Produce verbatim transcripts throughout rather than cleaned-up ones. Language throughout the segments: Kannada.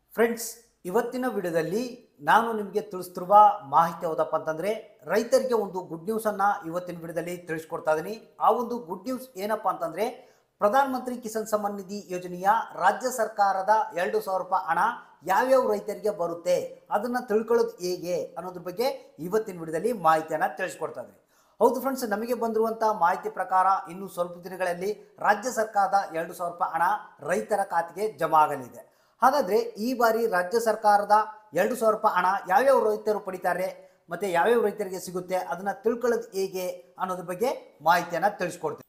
ಫ್ರೆಂಡ್ಸ್, ಇವತ್ತಿನ ವಿಡಿಯೋದಲ್ಲಿ ನಾನು ನಿಮಗೆ ತಿಳಿಸ್ತಿರುವ ಮಾಹಿತಿ ಯಾವುದಪ್ಪ ಅಂತಂದರೆ, ರೈತರಿಗೆ ಒಂದು ಗುಡ್ ನ್ಯೂಸನ್ನು ಇವತ್ತಿನ ವಿಡಿಯೋದಲ್ಲಿ ತಿಳಿಸ್ಕೊಡ್ತಾ ಇದ್ದೀನಿ. ಆ ಒಂದು ಗುಡ್ ನ್ಯೂಸ್ ಏನಪ್ಪ ಅಂತಂದರೆ, ಪ್ರಧಾನ ಮಂತ್ರಿ ಕಿಸಾನ್ ಸಮ್ಮಾನ್ ನಿಧಿ ಯೋಜನೆಯ ರಾಜ್ಯ ಸರ್ಕಾರದ ಎರಡು ಸಾವಿರ ರೂಪಾಯಿ ಹಣ ಯಾವ್ಯಾವ ರೈತರಿಗೆ ಬರುತ್ತೆ ಅದನ್ನು ತಿಳ್ಕೊಳ್ಳೋದು ಹೇಗೆ ಅನ್ನೋದ್ರ ಬಗ್ಗೆ ಇವತ್ತಿನ ವಿಡಿಯೋದಲ್ಲಿ ಮಾಹಿತಿಯನ್ನು ತಿಳಿಸ್ಕೊಡ್ತಾ ಇದ್ದೀನಿ. ಹೌದು ಫ್ರೆಂಡ್ಸ್, ನಮಗೆ ಬಂದಿರುವಂಥ ಮಾಹಿತಿ ಪ್ರಕಾರ ಇನ್ನು ಸ್ವಲ್ಪ ದಿನಗಳಲ್ಲಿ ರಾಜ್ಯ ಸರ್ಕಾರದ ಎರಡು ಸಾವಿರ ರೂಪಾಯಿ ಹಣ ರೈತರ ಖಾತೆಗೆ ಜಮಾ ಆಗಲಿದೆ. ಹಾಗಾದರೆ ಈ ಬಾರಿ ರಾಜ್ಯ ಸರ್ಕಾರದ ಎರಡು ಸಾವಿರ ರೂಪಾಯಿ ಹಣ ಯಾವ್ಯಾವ ರೈತರು ಪಡಿತಾರೆ ಮತ್ತು ಯಾವ್ಯಾವ ರೈತರಿಗೆ ಸಿಗುತ್ತೆ ಅದನ್ನು ತಿಳ್ಕೊಳ್ಳೋದು ಹೇಗೆ ಅನ್ನೋದ್ರ ಬಗ್ಗೆ ಮಾಹಿತಿಯನ್ನು ತಿಳಿಸ್ಕೊಡ್ತೀನಿ.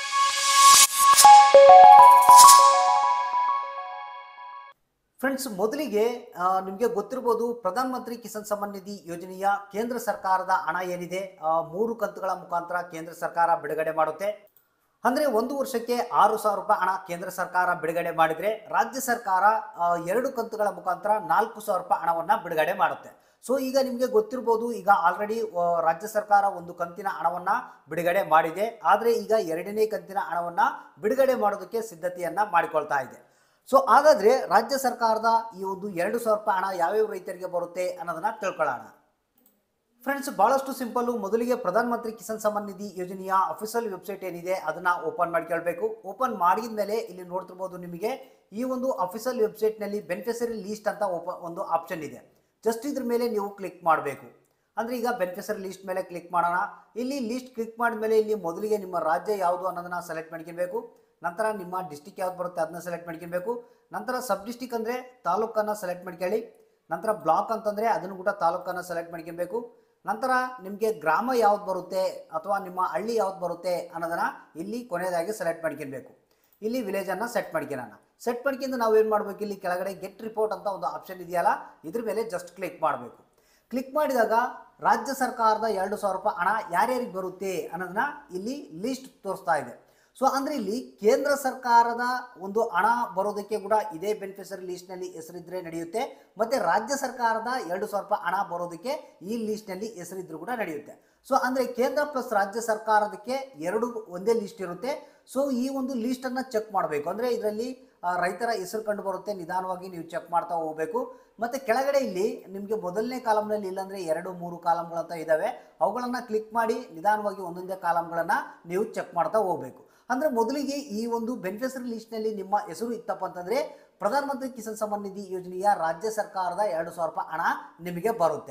ಫ್ರೆಂಡ್ಸ್, ಮೊದಲಿಗೆ ನಿಮಗೆ ಗೊತ್ತಿರ್ಬೋದು, ಪ್ರಧಾನ ಮಂತ್ರಿ ಕಿಸಾನ್ ಸಮ್ಮಾನ್ ನಿಧಿ ಯೋಜನೆಯ ಕೇಂದ್ರ ಸರ್ಕಾರದ ಹಣ ಏನಿದೆ ಮೂರು ಕಂತುಗಳ ಮುಖಾಂತರ ಕೇಂದ್ರ ಸರ್ಕಾರ ಬಿಡುಗಡೆ ಮಾಡುತ್ತೆ. ಅಂದರೆ ಒಂದು ವರ್ಷಕ್ಕೆ ಆರು ಸಾವಿರ ರೂಪಾಯಿ ಹಣ ಕೇಂದ್ರ ಸರ್ಕಾರ ಬಿಡುಗಡೆ ಮಾಡಿದರೆ ರಾಜ್ಯ ಸರ್ಕಾರ ಎರಡು ಕಂತುಗಳ ಮುಖಾಂತರ ನಾಲ್ಕು ಸಾವಿರ ರೂಪಾಯಿ ಹಣವನ್ನು ಬಿಡುಗಡೆ ಮಾಡುತ್ತೆ. ಸೊ ಈಗ ನಿಮಗೆ ಗೊತ್ತಿರ್ಬೋದು, ಈಗ ಆಲ್ರೆಡಿ ರಾಜ್ಯ ಸರ್ಕಾರ ಒಂದು ಕಂತಿನ ಹಣವನ್ನು ಬಿಡುಗಡೆ ಮಾಡಿದೆ. ಆದರೆ ಈಗ ಎರಡನೇ ಕಂತಿನ ಹಣವನ್ನು ಬಿಡುಗಡೆ ಮಾಡೋದಕ್ಕೆ ಸಿದ್ಧತೆಯನ್ನು ಮಾಡಿಕೊಳ್ತಾ ಇದೆ. ಸೊ ಹಾಗಾದರೆ ರಾಜ್ಯ ಸರ್ಕಾರದ ಈ ಒಂದು ಎರಡು ಸಾವಿರ ರೂಪಾಯಿ ಹಣ ಯಾವ್ಯಾವ ರೈತರಿಗೆ ಬರುತ್ತೆ ಅನ್ನೋದನ್ನು ತಿಳ್ಕೊಳ್ಳೋಣ. ಫ್ರೆಂಡ್ಸ್, ಭಾಳಷ್ಟು ಸಿಂಪಲ್ಲು. ಮೊದಲಿಗೆ ಪ್ರಧಾನ ಮಂತ್ರಿ ಕಿಸಾನ್ ಸಮ್ಮಾನ್ ನಿಧಿ ಯೋಜನೆಯ ಅಫಿಷಿಯಲ್ ವೆಬ್ಸೈಟ್ ಏನಿದೆ ಅದನ್ನು ಓಪನ್ ಮಾಡ್ಕೊಳ್ಬೇಕು. ಓಪನ್ ಮಾಡಿದ ಮೇಲೆ ಇಲ್ಲಿ ನೋಡ್ತಿರ್ಬೋದು, ನಿಮಗೆ ಈ ಒಂದು ಅಫಿಷಿಯಲ್ ವೆಬ್ಸೈಟ್ನಲ್ಲಿ ಬೆನಿಫಿಷರಿ ಲೀಸ್ಟ್ ಅಂತ ಓಪ ಒಂದು ಆಪ್ಷನ್ ಇದೆ. ಜಸ್ಟ್ ಇದ್ರ ಮೇಲೆ ನೀವು ಕ್ಲಿಕ್ ಮಾಡಬೇಕು. ಅಂದರೆ ಈಗ ಬೆನಿಫಿಷರಿ ಲೀಸ್ಟ್ ಮೇಲೆ ಕ್ಲಿಕ್ ಮಾಡೋಣ. ಇಲ್ಲಿ ಲೀಸ್ಟ್ ಕ್ಲಿಕ್ ಮಾಡಿದ ಮೇಲೆ ಇಲ್ಲಿ ಮೊದಲಿಗೆ ನಿಮ್ಮ ರಾಜ್ಯ ಯಾವುದು ಅನ್ನೋದನ್ನು ಸೆಲೆಕ್ಟ್ ಮಾಡ್ಕೊಬೇಕು. ನಂತರ ನಿಮ್ಮ ಡಿಸ್ಟಿಕ್ ಯಾವ್ದು ಬರುತ್ತೆ ಅದನ್ನ ಸೆಲೆಕ್ಟ್ ಮಾಡ್ಕೊಬೇಕು. ನಂತರ ಸಬ್ ಡಿಸ್ಟಿಕ್ ಅಂದರೆ ತಾಲೂಕನ್ನು ಸೆಲೆಕ್ಟ್ ಮಾಡ್ಕೊಳ್ಳಿ. ನಂತರ ಬ್ಲಾಕ್ ಅಂತಂದರೆ ಅದನ್ನು ಕೂಡ ತಾಲೂಕನ್ನು ಸೆಲೆಕ್ಟ್ ಮಾಡ್ಕೊಬೇಕು. ನಂತರ ನಿಮಗೆ ಗ್ರಾಮ ಯಾವ್ದು ಬರುತ್ತೆ ಅಥವಾ ನಿಮ್ಮ ಹಳ್ಳಿ ಯಾವ್ದು ಬರುತ್ತೆ ಅನ್ನೋದನ್ನು ಇಲ್ಲಿ ಕೊನೆಯದಾಗಿ ಸೆಲೆಕ್ಟ್ ಮಾಡ್ಕೊಬೇಕು. ಇಲ್ಲಿ ವಿಲೇಜನ್ನು ಸೆಟ್ ಮಾಡ್ಕೊಳ್ಳೋಣ. ಸೆಟ್ ಮಾಡ್ಕೊಂಡು ನಾವು ಏನು ಮಾಡಬೇಕು, ಇಲ್ಲಿ ಕೆಳಗಡೆ ಗೆಟ್ ರಿಪೋರ್ಟ್ ಅಂತ ಒಂದು ಆಪ್ಷನ್ ಇದೆಯಲ್ಲ, ಇದ್ರ ಮೇಲೆ ಜಸ್ಟ್ ಕ್ಲಿಕ್ ಮಾಡಬೇಕು. ಕ್ಲಿಕ್ ಮಾಡಿದಾಗ ರಾಜ್ಯ ಸರ್ಕಾರದ ಎರಡು ಸಾವಿರ ರೂಪಾಯಿ ಹಣ ಯಾರ್ಯಾರಿಗೆ ಬರುತ್ತೆ ಅನ್ನೋದನ್ನ ಇಲ್ಲಿ ಲೀಸ್ಟ್ ತೋರಿಸ್ತಾ ಇದೆ. ಸೊ ಅಂದರೆ ಇಲ್ಲಿ ಕೇಂದ್ರ ಸರ್ಕಾರದ ಒಂದು ಹಣ ಬರೋದಕ್ಕೆ ಕೂಡ ಇದೇ ಬೆನಿಫಿಷರಿ ಲೀಸ್ಟ್ನಲ್ಲಿ ಹೆಸರಿದ್ರೆ ನಡೆಯುತ್ತೆ. ಮತ್ತು ರಾಜ್ಯ ಸರ್ಕಾರದ ಎರಡು ಸಾವಿರ ರೂಪಾಯಿ ಹಣ ಬರೋದಕ್ಕೆ ಈ ಲೀಸ್ಟ್ನಲ್ಲಿ ಹೆಸರಿದ್ರು ಕೂಡ ನಡೆಯುತ್ತೆ. ಸೊ ಅಂದರೆ ಕೇಂದ್ರ ಪ್ಲಸ್ ರಾಜ್ಯ ಸರ್ಕಾರದಕ್ಕೆ ಎರಡು ಒಂದೇ ಲೀಸ್ಟ್ ಇರುತ್ತೆ. ಸೊ ಈ ಒಂದು ಲೀಸ್ಟನ್ನು ಚೆಕ್ ಮಾಡಬೇಕು. ಅಂದರೆ ಇದರಲ್ಲಿ ರೈತರ ಹೆಸರು ಕಂಡು ಬರುತ್ತೆ, ನಿಧಾನವಾಗಿ ನೀವು ಚೆಕ್ ಮಾಡ್ತಾ ಹೋಗಬೇಕು. ಮತ್ತು ಕೆಳಗಡೆ ಇಲ್ಲಿ ನಿಮಗೆ ಮೊದಲನೇ ಕಾಲಮ್ನಲ್ಲಿ ಇಲ್ಲಾಂದರೆ ಎರಡು ಮೂರು ಕಾಲಮ್ಗಳಂತ ಇದ್ದಾವೆ, ಅವುಗಳನ್ನು ಕ್ಲಿಕ್ ಮಾಡಿ ನಿಧಾನವಾಗಿ ಒಂದೊಂದೇ ಕಾಲಮ್ಗಳನ್ನು ನೀವು ಚೆಕ್ ಮಾಡ್ತಾ ಹೋಗಬೇಕು. ಅಂದರೆ ಮೊದಲಿಗೆ ಈ ಒಂದು ಬೆನಿಫಿಷರಿ ಲೀಸ್ಟ್ನಲ್ಲಿ ನಿಮ್ಮ ಹೆಸರು ಇತ್ತಪ್ಪ ಅಂತಂದರೆ ಪ್ರಧಾನ ಮಂತ್ರಿ ಕಿಸಾನ್ ಸಮ್ಮಾನ್ ನಿಧಿ ಯೋಜನೆಯ ರಾಜ್ಯ ಸರ್ಕಾರದ ಎರಡು ಸಾವಿರ ರೂಪಾಯಿ ಹಣ ನಿಮಗೆ ಬರುತ್ತೆ.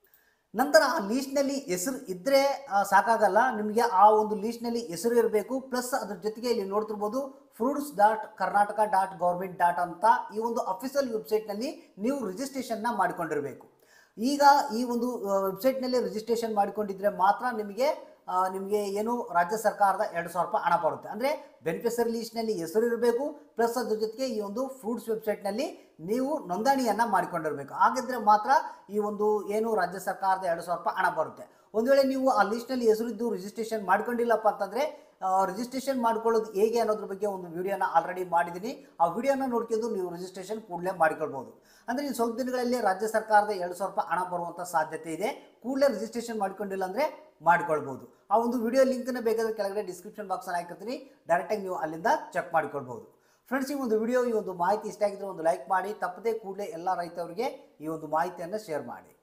ನಂತರ ಆ ಲೀಸ್ಟ್ನಲ್ಲಿ ಹೆಸರು ಇದ್ದರೆ ಸಾಕಾಗಲ್ಲ, ನಿಮಗೆ ಆ ಒಂದು ಲೀಸ್ಟ್ನಲ್ಲಿ ಹೆಸರು ಇರಬೇಕು. ಪ್ಲಸ್ ಅದ್ರ ಜೊತೆಗೆ ಇಲ್ಲಿ ನೋಡ್ತಿರ್ಬೋದು, fruits dot Karnataka dot government dot ಅಂತ ಈ ಒಂದು ಅಫಿಷಿಯಲ್ ವೆಬ್ಸೈಟ್ನಲ್ಲಿ ನೀವು ರಿಜಿಸ್ಟ್ರೇಷನ್ನ ಮಾಡಿಕೊಂಡಿರಬೇಕು. ಈಗ ಈ ಒಂದು ವೆಬ್ಸೈಟ್ನಲ್ಲಿ ರಿಜಿಸ್ಟ್ರೇಷನ್ ಮಾಡಿಕೊಂಡಿದ್ರೆ ಮಾತ್ರ ನಿಮಗೆ ನಿಮಗೆ ಏನು ರಾಜ್ಯ ಸರ್ಕಾರದ ಎರಡು ಸಾವಿರ ರೂಪಾಯಿ ಹಣ ಬರುತ್ತೆ. ಅಂದರೆ ಬೆನಿಫಿಷರಿ ಲೀಸ್ಟ್ನಲ್ಲಿ ಹೆಸರು ಇರಬೇಕು, ಪ್ಲಸ್ ಅದ್ರ ಜೊತೆಗೆ ಈ ಒಂದು ಫ್ರೂಟ್ಸ್ ವೆಬ್ಸೈಟ್ನಲ್ಲಿ ನೀವು ನೋಂದಣಿಯನ್ನು ಮಾಡಿಕೊಂಡಿರಬೇಕು. ಹಾಗಿದ್ರೆ ಮಾತ್ರ ಈ ಒಂದು ಏನು ರಾಜ್ಯ ಸರ್ಕಾರದ ಎರಡು ಸಾವಿರ ರೂಪಾಯಿ ಹಣ ಬರುತ್ತೆ. ಒಂದು ವೇಳೆ ನೀವು ಆ ಲೀಸ್ಟ್ನಲ್ಲಿ ಹೆಸರಿದ್ದು ರಿಜಿಸ್ಟ್ರೇಷನ್ ಮಾಡ್ಕೊಂಡಿಲ್ಲಪ್ಪ ಅಂತಂದರೆ ರಿಜಿಸ್ಟ್ರೇಷನ್ ಮಾಡ್ಕೊಳ್ಳೋದು ಹೇಗೆ ಅನ್ನೋದ್ರ ಬಗ್ಗೆ ಒಂದು ವಿಡಿಯೋನ ಆಲ್ರೆಡಿ ಮಾಡಿದ್ದೀನಿ. ಆ ವಿಡಿಯೋನ ನೋಡ್ಕೊಂಡು ನೀವು ರಿಜಿಸ್ಟ್ರೇಷನ್ ಕೂಡಲೇ ಮಾಡಿಕೊಳ್ಬೋದು. ಅಂದರೆ ಈ ಸ್ವಲ್ಪ ದಿನಗಳಲ್ಲಿ ರಾಜ್ಯ ಸರ್ಕಾರದ ಎರಡು ಸಾವಿರ ರೂಪಾಯಿ ಹಣ ಬರುವಂಥ ಸಾಧ್ಯತೆ ಇದೆ. ಕೂಡಲೇ ರಿಜಿಸ್ಟ್ರೇಷನ್ ಮಾಡ್ಕೊಂಡಿಲ್ಲ ಅಂದರೆ ಮಾಡ್ಕೊಳ್ಬೋದು. ಆ ಒಂದು ವಿಡಿಯೋ ಲಿಂಕ್ನ ಬೇಕಾದರೆ ಕೆಳಗಡೆ ಡಿಸ್ಕ್ರಿಪ್ಷನ್ ಬಾಕ್ಸಲ್ಲಿ ಹಾಕಿರ್ತೀನಿ, ಡೈರೆಕ್ಟಾಗಿ ನೀವು ಅಲ್ಲಿಂದ ಚೆಕ್ ಮಾಡ್ಕೊಳ್ಬೋದು. ಫ್ರೆಂಡ್ಸ್, ಈ ಒಂದು ವಿಡಿಯೋ ಈ ಒಂದು ಮಾಹಿತಿ ಇಷ್ಟ ಆಗಿದ್ರೆ ಒಂದು ಲೈಕ್ ಮಾಡಿ, ತಪ್ಪದೇ ಕೂಡಲೇ ಎಲ್ಲ ರೈತರಿಗೆ ಈ ಒಂದು ಮಾಹಿತಿಯನ್ನು ಶೇರ್ ಮಾಡಿ.